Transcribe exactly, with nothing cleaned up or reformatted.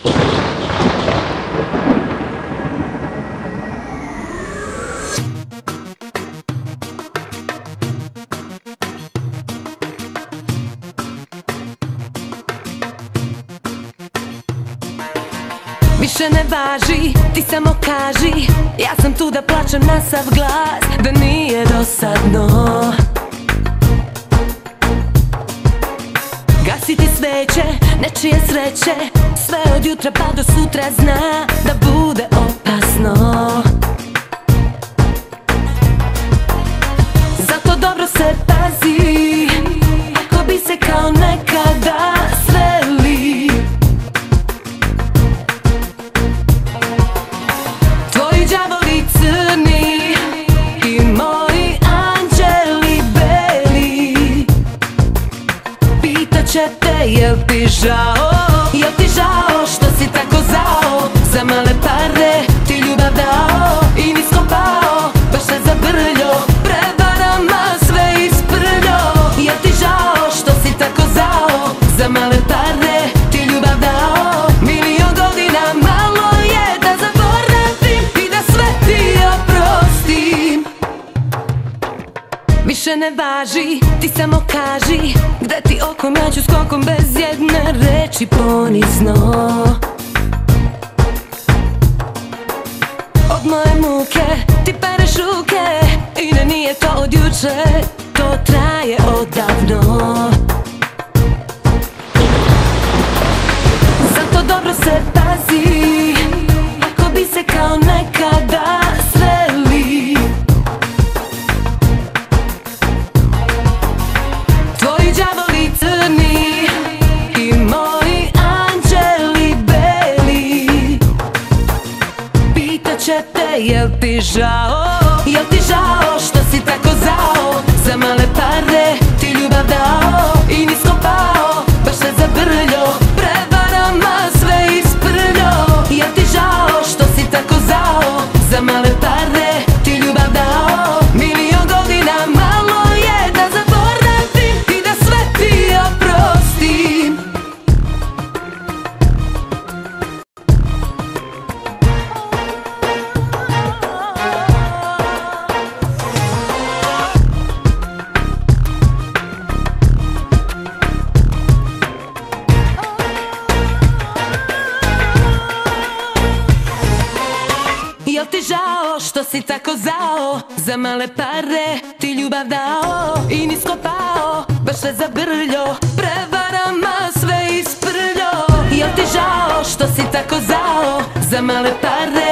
Više ne važi, ti samo kaži, ja sam tu da plačem na sav glas, da nije dosadno. Gasiti sveće, nečije sreće, sve od jutra pa do sutra zna da bude opasno. Zato dobro se pazi, ako bi se kao nekada sveli. Tvoji đavoli crni i moji anđeli beli pitaće te jel ti žao, jel ti žao što si tako zao, za male pare ti ljubav dao i nisko pao, baš se zabrljio, prevarama sve isprljio. Jel ti žao što si tako zao, za male pare ti ljubav dao, milion godina malo je da zaboravim i da sve ti oprostim. Više ne važi, ti samo kaži, gde ti okom ja ću skokom bez jedne reči ponizno. Od moje muke ti pereš ruke i ne nije to od juče, to traje odavno. Zato dobro se pazi, ako bi se kao nekada sreli. Tvoji đavoli crni i moji anđeli beli pitaće te jel ti žao, jel ti žao što si tako zao, za male pare ti ljubav dao i nisko pao, baš se zabrljio, prevarama sve isprljio. Jel ti žao što si tako zao, za male pare ti ljubav dao, milion godina malo je da zaboravim i da sve ti oprostim. Jel ti žao što si tako zao, za male pare ti ljubav dao i nisko pao, baš se zabrljio, prevarama sve isprljio. Jel ti žao što si tako zao, za male pare